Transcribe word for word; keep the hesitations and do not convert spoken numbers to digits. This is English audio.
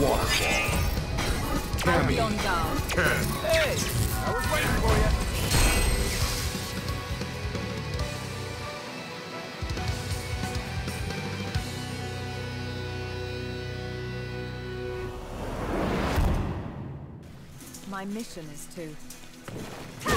Be on guard. Hey, I was waiting for you. My mission is to